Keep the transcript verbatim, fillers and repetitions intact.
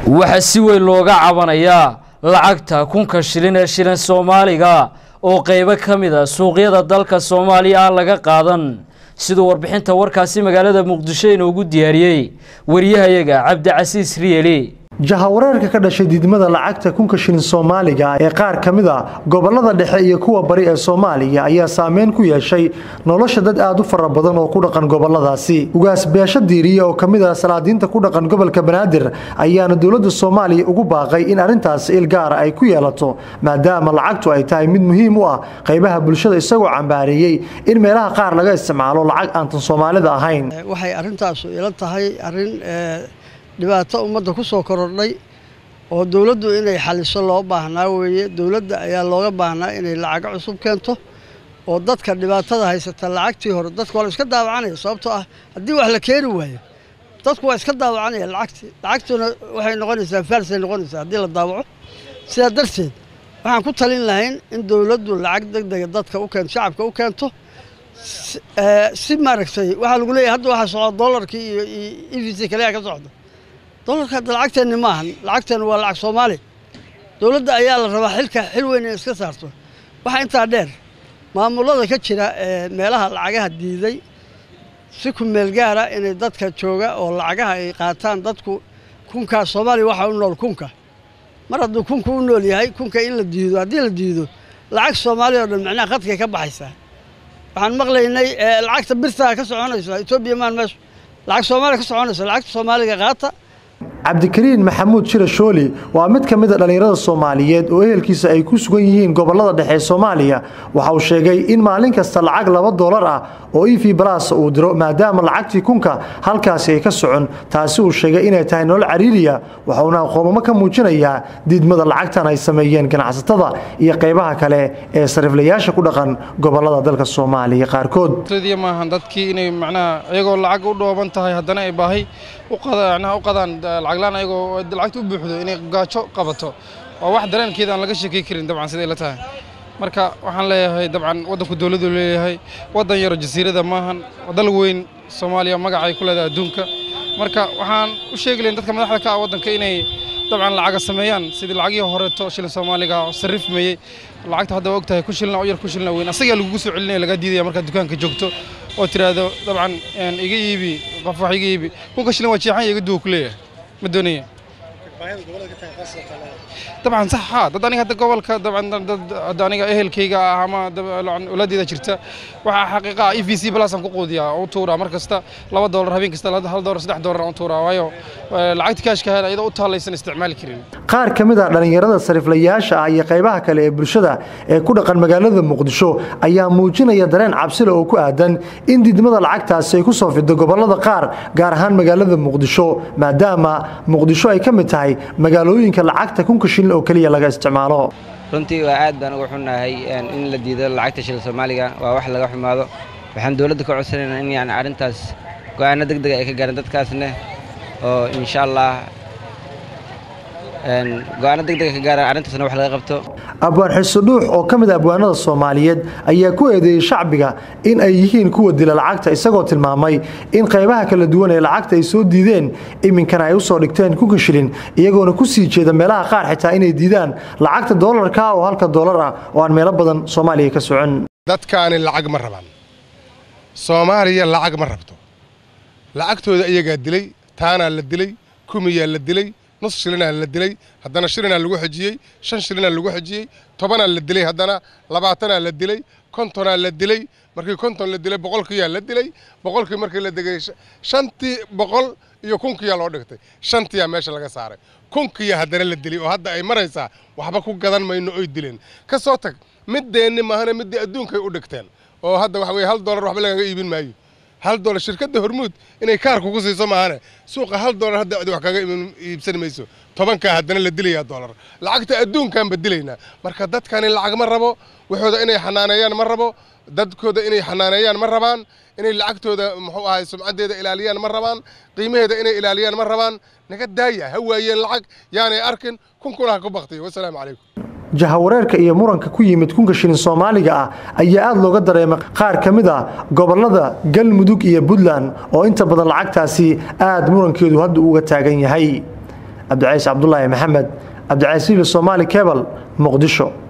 waxa si weyn looga cabanayaa lacagta kunka shilin ee shilin Soomaaliga oo qaybo kamid ah suuqyada dalka Soomaaliya laga qaadan sidoo warbixinta warkaasi magaalada Muqdisho inoogu diyaariyay wariyahayaga Cabdi Casiis Riyeeli jahawareerka ka dhashay didmada lacagta kunka shilin Soomaaliga ee qaar kamid ah gobolada dhexe iyo kuwa bari ee Soomaaliya ayaa saameyn ku yeeshay nolosha dad aad u fara badan oo ku dhaqan goboladaasi ugaas beesha diiriye oo kamid ah salaadiinta ku dhaqan gobolka Banaadir ayaana dawladda Soomaaliya ugu baaqay in arintaas il gaar ah ay ku yeelato maadaama lacagtu ay tahay mid muhiim u ah qaybaha bulshada isagoo cambaariyay in meelaha qaar laga isticmaalo lacag aan tan Soomaalida ahayn waxay arintaas ila tahay arin dhibaato ummadda ku soo korodhay oo dawladdu inay xaliso loo baahnaa weeye dawladda ayaa looga baahnaa inay lacag cusub keento oo dadka dhibaatada haysata lacagtii hore dadku waa iska daawacanaya sababtoo ah haddii wax la keeni waayo dadku waa iska daawacanaya lacagtii lacagtuna waxay noqonaysaa faarsay noqonaysaa haddii la daawaco sidaa darteed waxaan ku talin lahayn in dawladdu lacag degdega dadka u keento shacabka u keento si maaragtay waxaa lagu leeyahay hadda waxaa socda dollarkii iyo e v c kaliya ka socda dollarka lacagteena ma ahan lacagteena waa lacag Soomaali dawladda ayaa la rabaa xilka xil weyn in iska saarto waxa inta dheer maamulada ka jira meelaha lacagaha diiday si ku meel gaar ah in dadka jooga oo lacagaha ay qaataan dadku kunka Soomaali waxa uu nool kunka mar hadduu kunku u nool yahay kunka in la diido haddii la diido lacag Soomaali oo dhan macnaha qadka ka baxaysa waxaan maqlaynay lacagta birta ka soconaysa Itoobiya maan meesha lacag Soomaali ka soconaysa lacagta Soomaaliga qaata Cabdikariin Maxamuud Shira Shooli waa mid kamid ah dhalinyarada Soomaaliyeed oo ehelkiisa ay ku sugan yihiin gobolada dhexe ee Soomaaliya waxa uu sheegay in maalin kasta lacag laba dollar ah oo E V Plus uu diro maadaama lacagtii kunka halkaas ay ka socon taasi uu sheegay inay tahay nolol cariiriya waxa uu qoomamo ka muujinayaa didmada lacagtan ay sameeyeen ganacsatada iyo qaybaha kale ee sariflayaasha ku dhaqan gobolada dalka Soomaaliya qaarkood sidii ma ahan dadkii inay macnaha iyagoo lacag u dhooban tahay haddana ay baahi u qadaan u qadaan lacag laan ayagoo lacagta u buuxdo inay gaajo qabato waa wax dareenkeeda aan laga sheekay karin dabcan sidii la tahay marka waxaan leeyahay dabcan wadanku dawladdu leeyahay wadan yar jasiirada maahan dal weyn Soomaaliya magac ay ku leedahay adduunka marka waxaan u sheegleen dadka madaxda ka ah wadanka inay dabcan lacag sameeyaan sidii lacagii hore to shilin Soomaaliga sarif meeyay lacagta hadda waqtiga ku shilna oo yar ku shilna weyn asaga lagu soo celinay laga diiday marka dukaanka joogto oo tiraado dabcan een iga iibi qof wax iga iibi kunka shilin waa jeexan iga duu kuleeyahay ma doonaya طبعا صح ها dad aniga hadda gobolka dabcan dad aniga ehelkayga ama uladeeda jirta waxa xaqiiqa E V C Plus aan ku qoodiyaa oo tuura mar kasta laba dollar habeen kasta hal dollar saddex dollar aan tuura waayo lacagta kaashka hada iyadoo u taalaysan isticmaal karin qaar kamid ah dhalinyarada sariflayaasha ah iyo qaybaha kale ee bulshada ee ku dhaqan magaalada Muqdisho ayaa muujinaya dareen cabsi leh oo ku aadan in didmada lacagtaasi ay ku soo fido gobolada qaar gaar ahaan magaalada Muqdisho maadaama Muqdisho ay kamid tahay magaalooyinka lacagta kunka shilin oo kaliya laga isticmaalo runtii waa aad baan ugu xunahay in la diido lacagta shilin Soomaaliga waa wax laga xumaado waxaan dawladda ka codsanaynaa in yani arintaas go'aano degdeg ah ay ka gaaraan dadkaasna oo insha Allah een go'aano degdeg ah ka gaaraan arintaasna wax laga qabto abwaan xisudhuux oo kamid ah abwaanada Soomaaliyeed ayaa ku eedeeyay shacbiga in ay yihiin kuwa dila lacagta isagoo tilmaamay in qaybaha kala duwan ee lacagta ay soo diideen iminkana ay u soo dhigteen kunka shilin iyagoona ku sii jeeda meelaha qaar xitaa inay diidaan lacagta dollarka oo halka dollar ah oo aan meelo badan Soomaaliya ka socon dadkaani lacag ma rabaan Soomaaliya lacag ma rabto lacagtooda iyaga dilay taana la dilay kumiya la dilay نص شلنا للدلي هدنا شلنا اللي واحد جي شن شلنا اللي واحد جي طبعا للدلي هدنا لبعتنا للدلي كنتنا للدلي مركي كنتنا للدلي بقول كيا للدلي بقول كي مركي للدلي شنتي بقول يكون كيا لودكتي شنتي يا ماشي لقى صار كون كيا هدنا للدلي وهذا أي مرة يسا وحبكو قدر ما إنه يدلين كصوتك مدة إني ما هنا مدة أدون كي أودكتين وهذا وحوي هل دولار وحبلا يبين معي هل دولار شركة هرمود إنه كاركو قصي سمعنا سوق هل دولار هذا أدو حكاية يبسن ميسو طبعا كهدنا للدلي يا دولار لعقت أدون كان بدلينا مركزات كان العق مرة بو وحودا إنه حنانيان مرة بو دد كودا إنه حنانيان مرة بان إنه لعقته ده محو هاي سمعة ده إلاليان مرة بان قيمة ده إنه إلاليان مرة بان نقد داية هو يلعق يعني أركن كن كلها كبختي والسلام عليكم jahawareerka iyo muranka ku yimid kunka shilin Soomaaliga ah ayaa aad looga dareemay qaar kamid ah gobolada Galmudug iyo Puntland oo inta badan lacagtaasi aad murankeedu hadda uga taagan yahay cabdicaiis cabdulaahi maxamed cabdicaiis Soomaali Cable Muqdisho.